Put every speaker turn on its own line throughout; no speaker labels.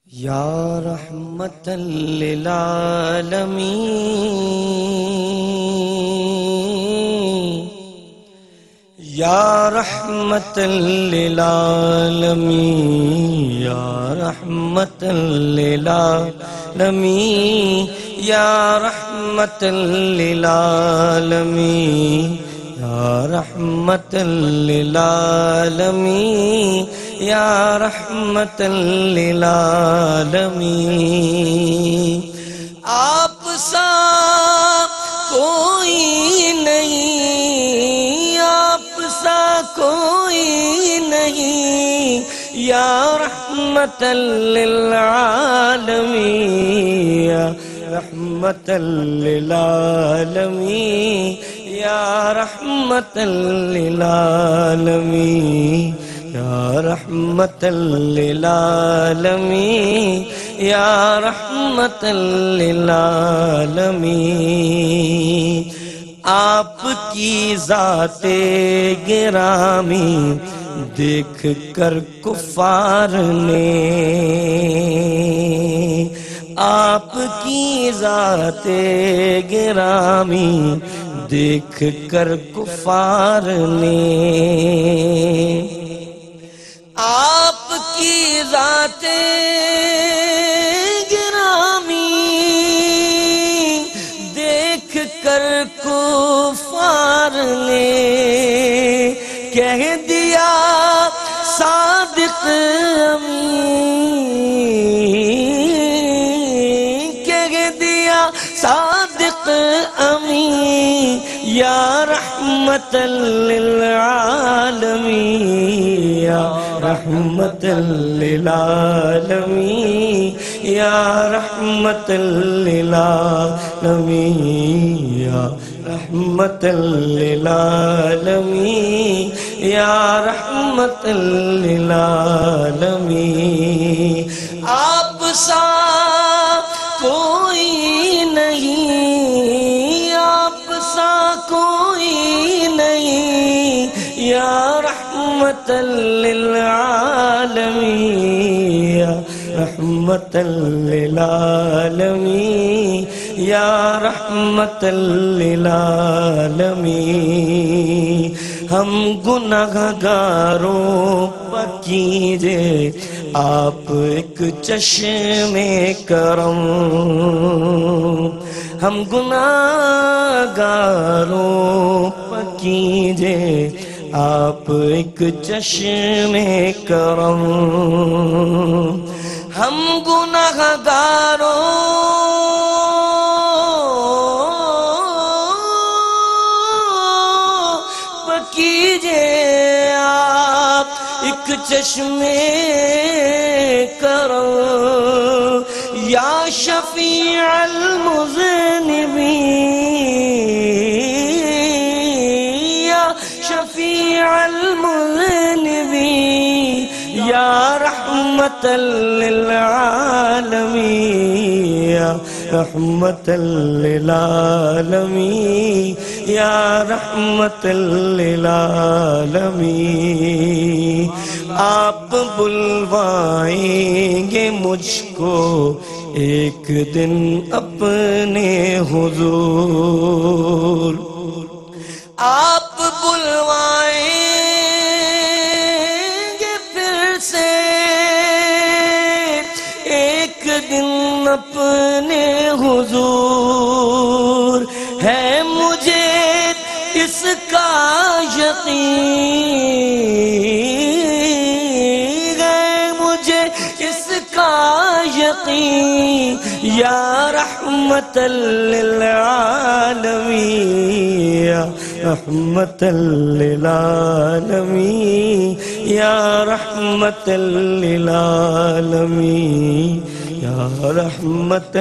یا رحمت للعالمین یا رحمت للعالمین یا رحمت للعالمین یا رحمت للعالمین یا رحمت للعالمین یا رحمت للعالمین آپ سا کوئی نہیں، آپ سا کوئی نہیں، یا رحمت للعالمین یا رحمت للعالمین یا رحمت للعالمین یا رحمت للعالمین یا رحمت للعالمین آپ کی ذات گرامی دیکھ کر کفار نے، آپ کی ذات گرامی دیکھ کر کفار نے، آپ کی ذات گرامی دیکھ کر کفار نے کہہ دیا صادق امین، کہہ دیا صادق امین یا رحمت للعالمین یا رحمت للعالمین یا رحمت للعالمین یا رحمت للعالمین یا رحمت للعالمین آپ سا کوئی نہیں، آپ سا کوئی نہیں، یا رحمت للعالمین یا رحمت للعالمین یا رحمت للعالمین ہم گناہگاروں پر کیجئے آپ ایک چشم کرم، ہم گناہگاروں پر کیجئے آپ ایک چشم کرم، ہم گناہگاروں پر کیجئے آپ ایک چشم کرم، یا شفیع المذنبین یا شفیع المذنبین یا رحمت للعالمین یا رحمت للعالمین یا رحمت للعالمین آپ بلوائیں گے مجھ کو ایک دن اپنے حضور، آپ بلوائیں گے پھر سے ایک دن اپنے حضور، ہے مجھے اس کا یقین، ہے مجھے اس کا یقین یا رحمت للعالمین یا رحمت للعالمین یا رحمت للعالمین یا رحمت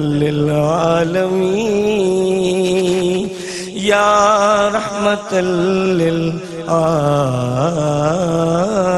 للعالمین یا رحمت للعالمین